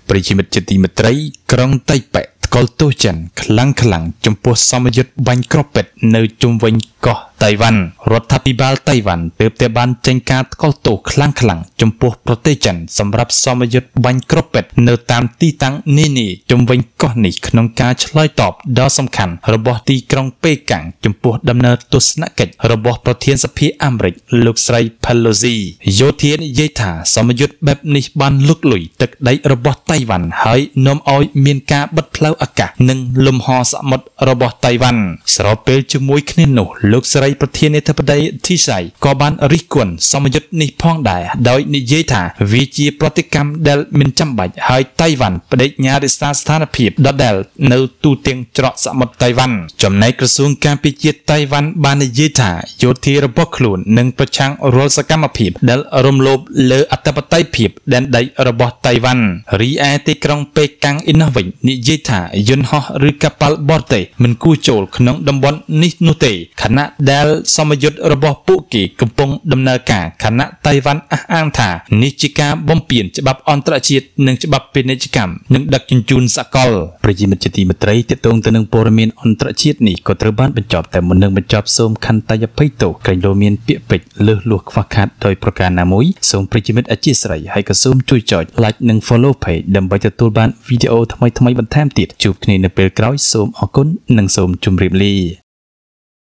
ប្រិយមិត្តជាទីមេត្រីក្រុងតៃប៉េកលទោសចិនខ្លាំងចំពោះសមយុទ្ធបាញ់ក្របពេទ្យនៅជុំវិញកោះតៃវ៉ាន់រដ្ឋាភិបាលតៃវ៉ាន់ទើបតែបានចេញការថ្កោលទោសខ្លាំងចំពោះប្រទេសចិនសម្រាប់សមយុទ្ធបាញ់ក្របពេទ្យនៅតាមទីតាំងនានាជុំវិញកោះនេះក្នុងការឆ្លើយតបដ៏សំខាន់របស់ទីក្រុងប៉េកាំងចំពោះដំណើរទស្សនកិច្ចរបស់ប្រធានសភាអាមេរិកលោកស្រី Pelosi យោធានិយាយថាសមយុទ្ធបែបនេះបានលុកលុយទឹកដីរបស់តៃវ៉ាន់ហើយនាំឲ្យមានការបិទផ្លូវអាកាសនិងលំហសមុទ្ររបស់តៃវ៉ាន់ស្របពេលជាមួយគ្នានោះលោកស្រីប្រធានាធិបតីធីសៃក៏បានរិះគន់សមយុទ្ធនេះផងដែរដោយនិយាយថាវាជាប្រតិកម្មដែលមិនចាំបាច់ហើយតៃវ៉ាន់បដិញ្ញារក្សាស្ថានភាពដដែលនៅទូទាំងច្រកសមុទ្រតៃវ៉ាន់ចំណែកក្រសួងការពារជាតិតៃវ៉ាន់បាននិយាយថាយោធារបស់ខ្លួននឹងប្រឆាំងរាល់សកម្មភាពដែលរំលោភលើអធិបតេយ្យភាពដែនដីរបស់តៃវ៉ាន់រីឯទីក្រុងប៉េកាំងឯណោះវិញនិយាយថាយន្តហោះឬកប៉ាល់បរទេសមិនគួរចូលក្នុងតំបន់នេះនោះទេខណៈដែលសមយុទ្ធរបស់ពួកគេកំពុងដំណើរការខណៈតៃវ៉ាន់អះអាងថានេះជាការបំពានច្បាប់អន្តរជាតិនិងច្បាប់ពាណិជ្ជកម្មនិងដឹកជញ្ជូនសកលប្រជាមិត្តជាទីមេត្រីទាក់ទងទៅនឹងព័ត៌មានអន្តរជាតិនេះក៏ត្រូវបានបញ្ចប់តែមុននឹងបញ្ចប់សូមខន្តីអភ័យទោសក្រែងលោមានពាក្យពេចន៍លើសលួសខ្វះខាតដោយប្រការណាមួយសូមប្រជាមិត្តអធិស្ឋានហើយក៏សូមជួយចុច like និង follow page ដើម្បីទទួលបានវីដេអូថ្មីបន្ថែមទៀតជួបគ្នានៅពេលក្រោយសូមអរគុណនិងសូមជម្រាបលា